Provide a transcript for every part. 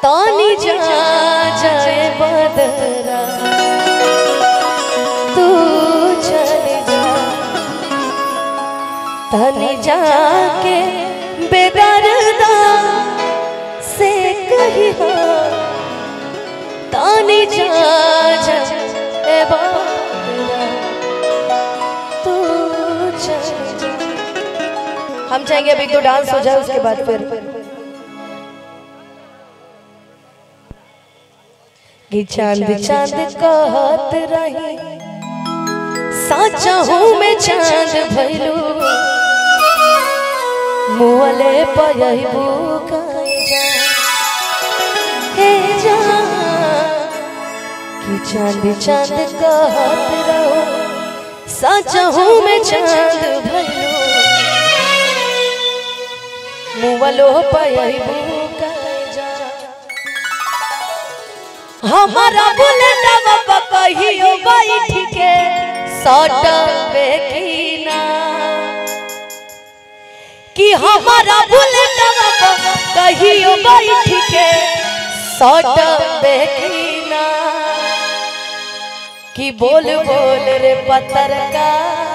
तानी जा जाए बदरा तू चले जा तानी जाके बेदर्दा से कही हो तानी जा जाए बदरा तू चले जा। हम चाहेंगे अभी एक दो डांस हो जाए उसके बाद फिर कि चांद चांद कहत रही साचा हूँ मैं चांद भैलू मुअले पयबू कहीं जा हे जा कि चांद चांद कहत रहो साचा हूँ मैं चांद भैलू मुअलो पयबू हमारा बुलेटवा कहियो बैठ के सटबे की ना कि हमारा बुलेटवा कहियो बैठ के सटबे की ना कि बोल बोल रे पतरका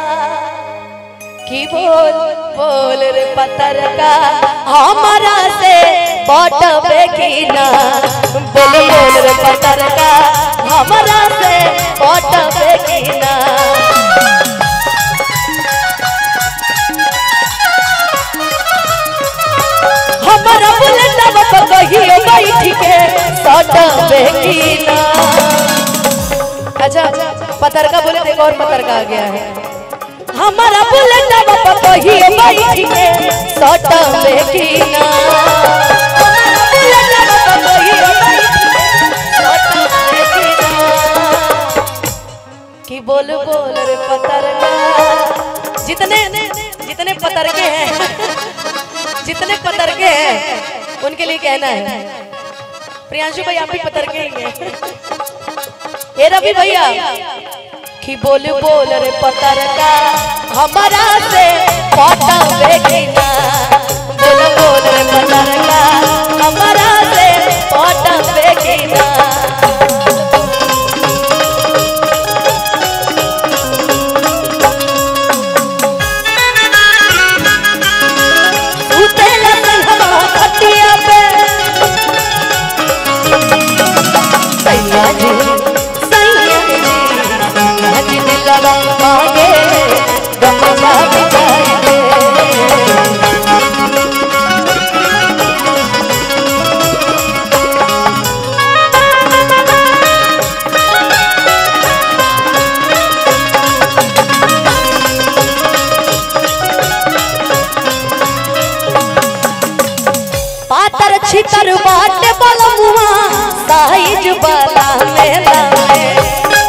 कि बोल बोल रे पतरका हमारा से पटबे की ना बोल बोल रे पतरका हमारा से पटबे की ना हमारा बुलेटवा कहियो बैठ के सटबे की ना। अच्छा पतरका बोले देखो और पतरका आ गया है हमारा बुलेटवा कहियो बैठ के सटबे की ना कि बोल बोल रे पतरका जितने जितने पतरके हैं जितने पतरके हैं उनके लिए कहना है प्रियांशु भाई आप भी पतरके ही हैं ये रवि भैया कि बोल बोल रे पतरका हमारा से पटबे की ना बोल बोल रे पतरका हमारा से पटबे की ना। छितर बाट बलमुआ साइज वाला मेला में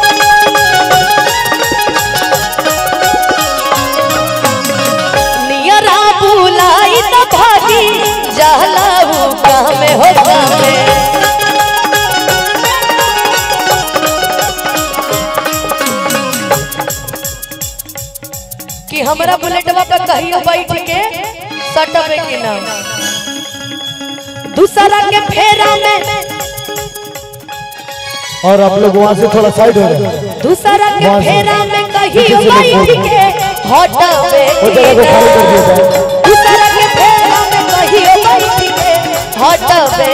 नियरा बुलाई तो भागी जहलाऊ कामे हो कामे कि हमरा बुलेटवा पे कहियो बैठ के सटबे की ना दूसरा के फेरा में और आप लोग वहां से थोड़ा साइड हो रहे हैं दूसरा के फेरा में कहियो बैठ के हटबे दूसरा के फेरा में कहियो बैठ के हटबे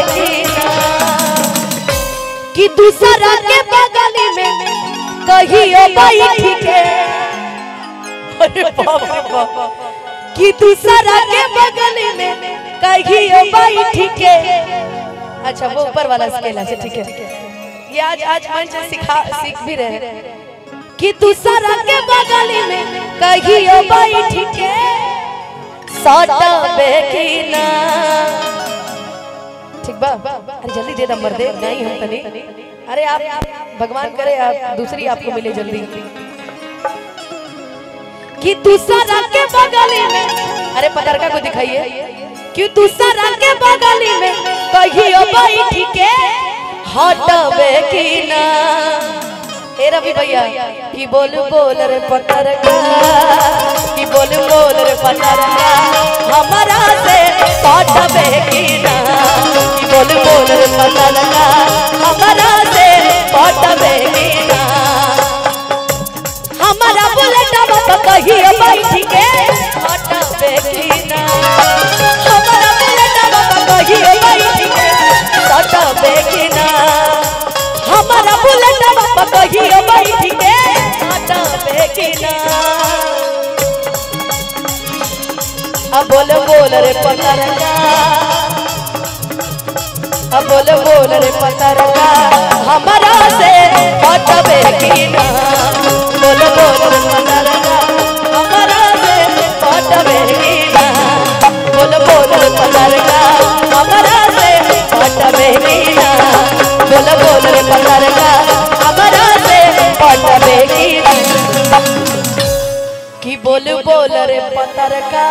कि दूसरा के बगल में कहियो बैठ के अरे बाप रे बाप कि दूसरा के बगल में कहियो बैठ के अच्छा वो ऊपर वाला स्केल है ठीक है ये आज मंच सीख भी रहे कि दूसरा के बगल में कहियो बैठ के सटबे की ना ठीक बा अरे जल्दी दे नंबर दे नहीं हम तनी अरे आप भगवान करे आप दूसरी आपको मिले जल्दी कि दूसरा के बगल में अरे पतरका को दिखाइए कि दूसरा के बगल में कहियो बैठ के हटबे की ना ए रवि भैया कि बोल बोल रे पतरका कि बोल बोल रे पतरका हमारा से पटबे की ना कि बोल बोल रे पतर का हमारा से पटबे ना हमारा बुलेट बाबा कहिए बैठ के पटबे ना हमारा बुलेट बाबा कहिए बैठ के पटबे ना हमारा बुलेट बाबा कहिए बैठ के पटबे ना अब बोल रे पतर का अब बोल रे पतर का हमारा से पटबे ना बोल रे पतर का हमारा से पटबे ना बोल रे पतर का हमारा से पटबे ना बोल रे पतर का हमारा से पटबे ना कि बोल रे पतर का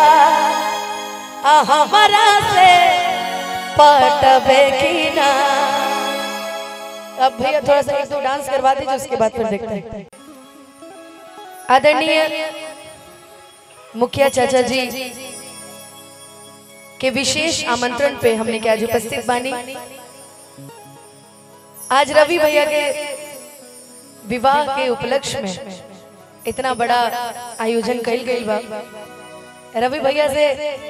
हमारा से पटबे ना। अब भैया थोड़ा सा एक दो डांस करवा दीजिए उसके बाद फिर देखते हैं। आदरणीय मुखिया चाचा जी के विशेष आमंत्रण पे हमने क्या आज उपस्थित बानी। आज रवि भैया के विवाह के उपलक्ष्य में इतना बड़ा आयोजन कइल गइल बा। रवि भैया से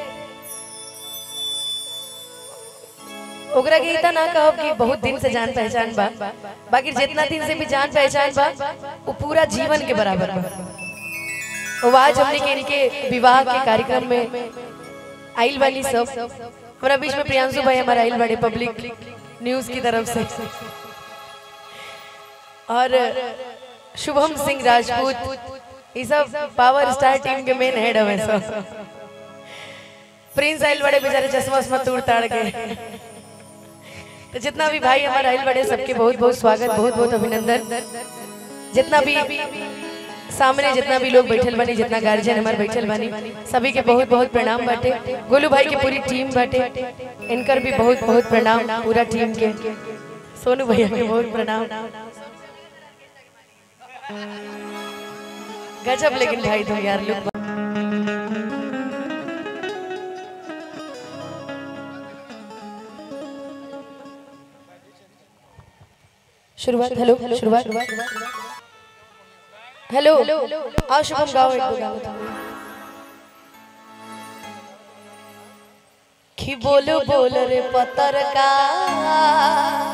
ओकरा के इतना ना कहब कि बहुत दिन से जान पहचान बा, बाकी जितना दिन से भी जान पहचान बा वो पूरा जीवन के बराबर बा। वो आज हमने के इनके विवाह के कार्यक्रम में आइल वाली सब हमारा बीच में प्रियांशु भाई हमारा आइल बड़े पब्लिक न्यूज की तरफ से और शुभम सिंह राजपूत ये सब पावर स्टार टीम के मेन हेड हमें सब प्रिंस आइल बड़े बेचारे चश्मा उस्मा तोड़ ताड़ के। तो जितना भी भाई हमारे आइल बड़े सबके बहुत बहुत स्वागत बहुत बहुत अभिनंदन। जितना भी सामने जितना भी लोग बैठल बनी जितना गार्जियन हमारे बैठल बनी सभी के बहुत बहुत प्रणाम बाटे। गोलू भाई की पूरी टीम बाटे इनकर भी बहुत बहुत प्रणाम पूरा टीम के। सोनू भैया के बहुत प्रणाम। गजब लेकिन भाई तुम यार लोग शुरुआत। हेलो शुरुआत हेलो आओ शुभम गाओ एक दो गाओ कि बोल रे पतर का